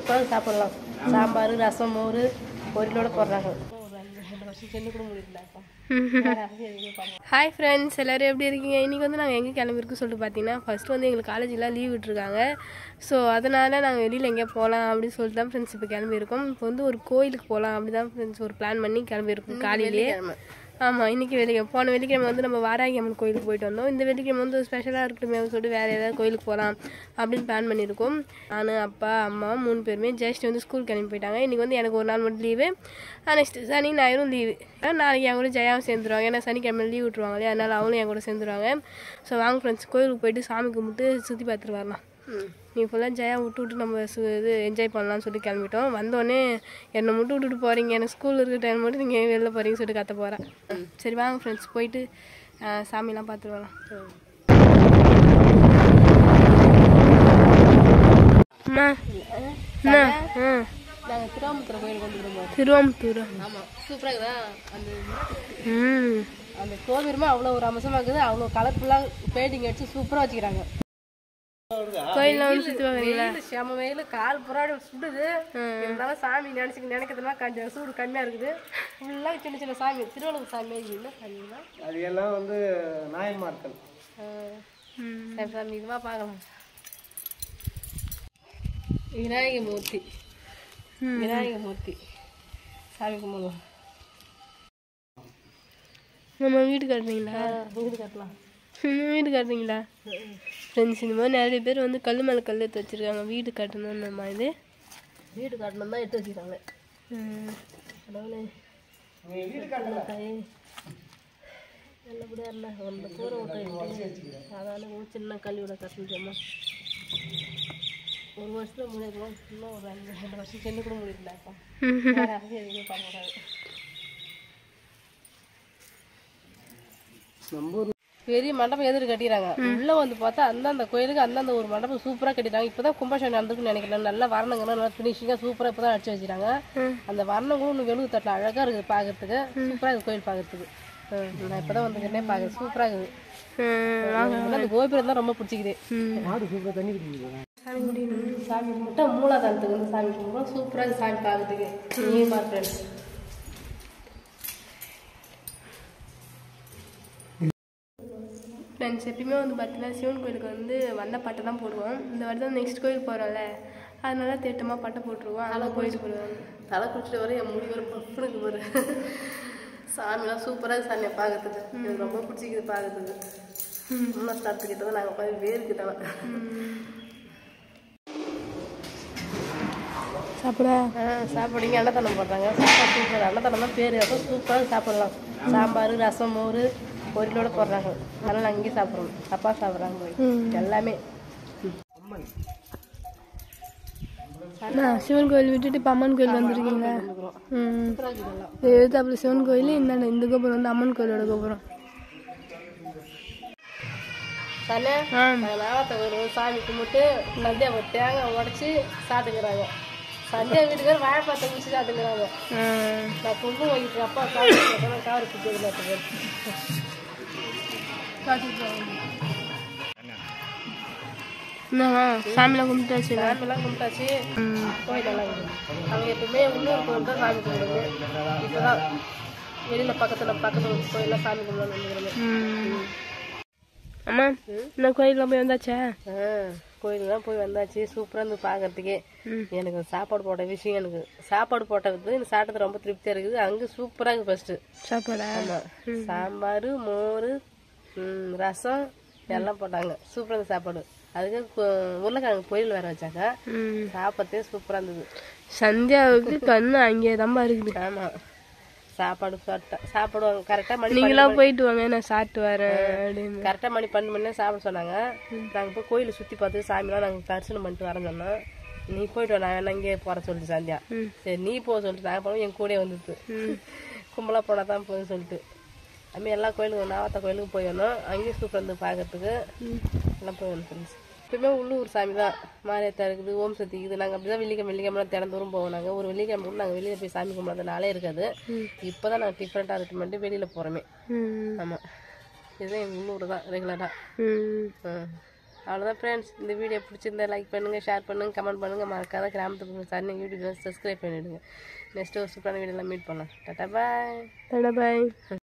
சூப்பராக சாப்பிடலாம். சாம்பார், ரசம், மோர், பொரியலோட போடுறாங்க. ஒரு 2 வருஷம் சென்று கூட முடியலப்பா. ஹாய் ஃப்ரெண்ட்ஸ், எல்லோரும் எப்படி இருக்கீங்க? இன்றைக்கி வந்து நாங்கள் எங்கே கிளம்பிருக்கோம் சொல்லிட்டு பார்த்தீங்கன்னா, ஃபஸ்ட்டு வந்து எங்களுக்கு காலேஜெலாம் லீவ் விட்டுருக்காங்க. ஸோ அதனால் நாங்கள் வெளியில் எங்கேயா போகலாம் அப்படின்னு சொல்லிட்டு தான் ஃப்ரெண்ட்ஸ் இப்போ கிளம்பியிருக்கோம். இப்போ வந்து ஒரு கோயிலுக்கு போகலாம் அப்படி தான் ஃப்ரெண்ட்ஸ் ஒரு பிளான் பண்ணி கிளம்பியிருக்கோம் காலையிலேயே. ஆமாம், இன்றைக்கி போன வெள்ளிக்கிழமை வந்து நம்ம வாராகி அம்மன் கோயிலுக்கு போயிட்டு வந்தோம். இந்த வெள்ளிக்கிழமை வந்து ஸ்பெஷலாக இருக்கட்டுமே சொல்லிட்டு வேறு ஏதாவது கோயிலுக்கு போகலாம் அப்படின்னு பிளான் பண்ணியிருக்கோம். நான், அப்பா, அம்மா 3 பேருமே. ஜெயஸ்ரீ வந்து ஸ்கூல் கிளம்பி போயிட்டாங்க. இன்றைக்கி வந்து எனக்கு ஒரு நாள் மட்டும் லீவு. நெக்ஸ்ட்டு சனி ஞாயிறும் லீவு. நாளைக்கு என் கூட ஜெயாவும் சேர்ந்துருவாங்க. ஏன்னா சனிக்கிழமை லீவ் விட்டுருவாங்க இல்லையா, அதனால் அவங்களும் என் கூட சேர்ந்துருவாங்க. ஸோ வாங்க ஃப்ரெண்ட்ஸ், கோயிலுக்கு போயிட்டு சாமி கும்பிட்டு சுற்றி பார்த்துட்டு வரலாம். நீ ஃபுல்லாக ஜெயா விட்டு நம்ம இது என்ஜாய் பண்ணலாம்னு சொல்லி கிளம்பிட்டோம். வந்தோடனே என்னை மட்டும் விட்டுட்டு போகிறீங்க, எனக்கு ஸ்கூல் இருக்கிற டைம் மட்டும் நீங்கள் வெளில போகிறீங்கன்னு சொல்லிட்டு கற்று போகிறேன். சரி வாங்க ஃப்ரெண்ட்ஸ், போயிட்டு சாமிலாம் பார்த்துட்டு வரலாம். நாங்கள் திருவாமூர் கோயிலுக்கு வந்துருக்கோம். திருவாமூர் ஆமாம், சூப்பராக இருக்குதா அந்த கோவிலுமே அவ்வளோ ஒரு அம்சமாக இருக்குது. அவ்வளோ கலர்ஃபுல்லாக பெயிண்டிங் அடிச்சு சூப்பராக வச்சுக்கிறாங்க. கோயிலில் வந்து சுற்றி வாங்குறீங்களா? செம வெயில், கால் புறாடி சுடுது. இருந்தாலும் சாமி நினைக்கிறதுனா கொஞ்சம் சூடு கம்மியாக இருக்குது. ஃபுல்லாக சின்ன சின்ன சாமி, திருவள்ளுவர் சாமி. என்ன சாமிங்களா அது? எல்லாம் வந்து நாயன்மார்கள். சரி சாமி, இதுவாக பார்க்கலாம். விநாயகமூர்த்தி சாமி கும்பிடலாம். நம்ம வீடு கட்டுறீங்களா? வீடு கட்டலாம். வீடு கட்டுறீங்களா ஃப்ரெண்ட்ஸ்? இந்த மாதிரி நிறைய பேர் வந்து கல் மேலே கல் எடுத்து வச்சுருக்காங்க. வீடு கட்டணும், நம்ம இது வீடு கட்டணும் தான் எடுத்து வச்சுருக்காங்க. நல்லபடியாக இருந்தா ரொம்ப தூரம் விட்டு சாதாரண சின்ன கல்வியோட கட்டணுமா. ஒரு வருஷத்துல முடியிருக்கோம், இன்னும் ஒரு 2 வருஷம் சென்று கூட முடியலப்பா. எதுவுமே பண்ணக்கூடாது. பெரிய மண்டபம் எதிர்த்து கட்டிடுறாங்க. உள்ளே வந்து பார்த்தா அந்தந்த கோயிலுக்கு அந்தந்த ஒரு மண்டபம் சூப்பராக கட்டிடுறாங்க. இப்போ தான் கும்பாபிஷேகம் நடந்துக்குன்னு நினைக்கிறேன். நல்லா வர்ணங்கள்லாம் நல்லா ஃபினிஷிங்காக சூப்பராக இப்போ தான் அடிச்சு வச்சுட்டாங்க. அந்த வர்ணங்களும் இன்னும் வெளுக்கு தட்டில் அழகாக இருக்குது பார்க்கறதுக்கு. சூப்பராக இருக்குது கோயில் பார்க்கறதுக்கு. நான் இப்போ தான் வந்துக்கிட்டே பார்க்குறேன், சூப்பராக இருக்குது. அந்த கோபுரம் தான் ரொம்ப பிடிச்சிக்குது. சாமி கும்பிட்டா மூலாதாரத்துக்கு வந்து சாமி கும்பிடுவோம். சூப்பராக இருக்குது சாமி பார்க்கறதுக்கு. நீ பார்க்குறேன் ஃப்ரெண்ட்ஸ். எப்பயுமே வந்து பார்த்தீங்கன்னா சிவன் கோயிலுக்கு வந்து வந்த பட்டை தான் போடுவோம். இந்த வருடம் நெக்ஸ்ட் கோயிலுக்கு போகிறோம்ல, அதனால திட்டமாக பட்டை போட்டுருவோம். அதெல்லாம் கோயிலுக்கு போடுவாங்க. தலை குளிச்சுட்டு வர என் முடி வர பப்புனுக்கு போகிறேன். சாமிலாம் சூப்பராக இருக்குது சாமியை பார்க்கறதுக்கு. எனக்கு ரொம்ப பிடிச்சிக்குது பார்க்கறதுக்கு. இன்னும் ஸ்டார்த்துக்கிட்ட தான் நாங்கள் போய் வேருக்கு தான் சாப்பிடுங்க. அன்னதானம் போடுறாங்க. சாப்பாடு சூப்பர், அன்னதானம் தான் பேர். அப்போ சூப்பராக சாப்பிடலாம். சாம்பார், ரசம், மோர், பொரியலோட போடுறாங்க. அதனால் நாங்கள் இங்கே சாப்பிட்றோம். அப்பா சாப்பிட்றாங்க போய் எல்லாமே. சிவன் கோயில் விட்டுட்டு இப்போ அம்மன் கோயில் வந்துருக்கீங்க. அப்படி சிவன் கோயில் இந்த கோபுரம் வந்து அம்மன் கோயிலோட கோபுரம். நாகத்தை கோயில் சாமி கும்பிட்டு சந்தியா ஒரு தேங்காய் உடச்சி சாப்பிட்டுக்கிறாங்க. சந்தியா வீட்டுக்கார வாழைப்பழத்தை குடிச்சு சாப்பிட்டுக்கிறாங்க. நான் கும்பு வாங்கிட்டு அப்பா சாப்பிட்டு காவரி குடிச்சு சாமிலாம் கும்பிட்டாச்சு. கோயில் நல்லா இருக்குது. அவங்க எப்பவுமே உள்ளூர் கோயில் தான் சாமி கும்பிடுது. இப்போதான் வெளியில் பக்கத்தில் கோயிலெலாம் சாமி கும்பிடலாம் வந்துக்கிறோம். அம்மா, நான் கோயிலெலாம் போய் வந்தாச்சா? கோயிலெலாம் போய் வந்தாச்சு. சூப்பராக இருந்து பார்க்கறதுக்கே. எனக்கு சாப்பாடு போட்ட விஷயம், எனக்கு சாப்பாடு போட்டது எனக்கு சாப்பிட்டது ரொம்ப திருப்தியாக இருக்குது. அங்கே சூப்பராக இருக்குது. ஃபஸ்ட்டு சாப்பாடு ஆமாம், சாம்பார், மோர், ரசம் எல்லாம் போட்டாங்க. சூப்பராக இருந்தது சாப்பாடு. அதுக்கு உருளைக்கிழங்கு பொரியல் வேற வச்சாங்க. சாப்பிட்டே சூப்பராக இருந்தது. சந்தியாவுக்கு கண்ணு அங்கே தான் இருக்குது. ஆமாம், சாப்பாடு சாப்பிடுவாங்க கரெக்டாக. மணி நீங்களாம் போயிட்டு வாங்க, நான் சாப்பிட்டு வரேன் அப்படின்னு கரெக்டாக மணி 12 மணி சாப்பிட சொன்னாங்க. நாங்கள் போய் கோயிலை சுற்றி பார்த்து சாமிலாம் நாங்கள் தரிசனம் பண்ணிட்டு வரேன்னு சொன்னோம். நீ போயிட்டு வா, நான் வேணா இங்கே போகிற சொல்லிட்டு சந்தியா. சரி நீ போக சொல்லிட்டு நாங்கள் போனோம். என் கூட வந்துட்டு கும்பலாக போனால் தான் போகுதுன்னு சொல்லிட்டு அதுமாதிரி எல்லா கோயிலுக்கும் நாவத்த கோயிலுக்கும் போய் வந்தோம். அங்கேயும் சூப்பராக இருந்து பார்க்கறதுக்கு எல்லாம் போய் வந்தோம் ஃப்ரெண்ட்ஸ். எப்பயுமே உள்ளூர் சாமி தான். மாரியத்தா இருக்குது, ஓம் சக்தி இருக்குது. நாங்கள் அப்படி தான் வெள்ளிக்கிழமை திறந்தூரம் போவோம். நாங்கள் ஒரு வெள்ளிக்கிழமை கூட நாங்கள் வெளியில் போய் சாமி கும்பிட்றது நாளே இருக்காது. இப்போ தான் நாங்கள் டிஃப்ரெண்ட்டாக இருக்குமெண்ட்டு வெளியில் போகிறோமே. ஆமாம், இதுதான் எங்கள் உள்ளூர் தான் ரெகுலராக. அவ்வளோதான் ஃப்ரெண்ட்ஸ். இந்த வீடியோ பிடிச்சிருந்தா லைக் பண்ணுங்கள், ஷேர் பண்ணுங்கள், கமெண்ட் பண்ணுங்கள். மறக்காத கிராமத்து பொண்ணு சரண்யா யூடியூப் சப்ஸ்கிரைப் பண்ணிவிடுங்க. நெக்ஸ்ட்டு ஒரு சூப்பரான வீடியோலாம் மீட் பண்ணலாம். டாடா பாய்.